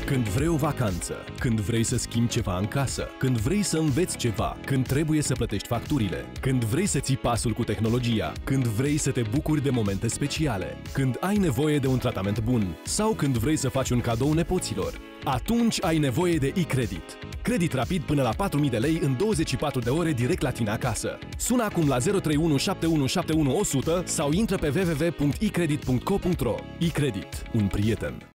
Când vrei o vacanță, când vrei să schimbi ceva în casă, când vrei să înveți ceva, când trebuie să plătești facturile, când vrei să ții pasul cu tehnologia, când vrei să te bucuri de momente speciale, când ai nevoie de un tratament bun sau când vrei să faci un cadou nepoților, atunci ai nevoie de e-credit. Credit rapid până la 4.000 de lei în 24 de ore direct la tine acasă. Sună acum la 031 7171 100 sau intră pe www.icredit.co.ro. E-credit. Un prieten.